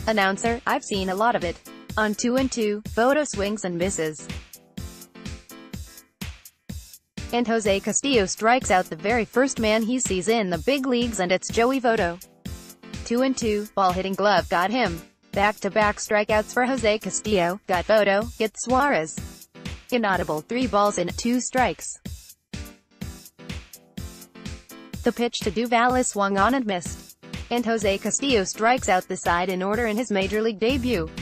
Announcer, I've seen a lot of it. On 2-2, Votto swings and misses. And Jose Castillo strikes out the very first man he sees in the big leagues, and it's Joey Votto. 2-2, ball-hitting glove got him. Back-to-back strikeouts for Jose Castillo, got Votto, gets Suarez. Inaudible 3 balls and 2 strikes. The pitch to Duval is swung on and missed. And Jose Castillo strikes out the side in order in his major league debut.